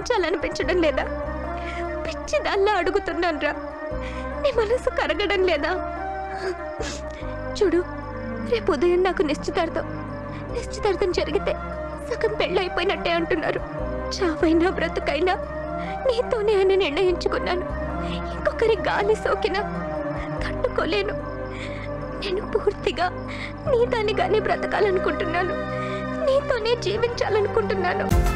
జీవించాలనిపించడం లేదా? పిచ్చిదల్లా అడుగుతున్నాను రా, నీ మనసు కరగడం లేదా? చూడు, రేపు ఉదయం నాకు నిశ్చితార్థం జరిగితే సగం పెళ్ళైపోయినట్టే అంటున్నారు. చావైనా బ్రతుకైనా నీతోనే అని నిర్ణయించుకున్నాను. ఇంకొకరి గాలి సోకినా తట్టుకోలేను. నేను పూర్తిగా నీదానిగానే బ్రతకాలనుకుంటున్నాను, నీతోనే జీవించాలనుకుంటున్నాను.